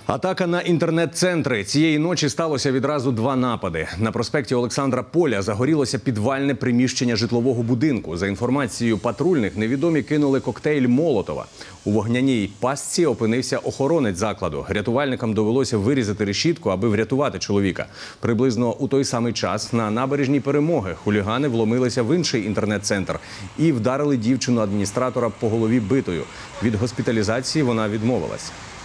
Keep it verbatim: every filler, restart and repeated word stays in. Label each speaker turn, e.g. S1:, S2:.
S1: Атака на інтернет-центри. Цієї ночі сталося відразу два напади. На проспекті Олександра Поля загорілося підвальне приміщення житлового будинку. За інформацією патрульних, невідомі кинули коктейль Молотова. У вогняній пастці опинився охоронець закладу. Рятувальникам довелося вирізати решітку, аби врятувати чоловіка. Приблизно у той самий час на набережній Перемоги хулігани вломилися в інший інтернет-центр і вдарили дівчину-адміністратора по голові битою. Від госпіталізації вона відмовилась.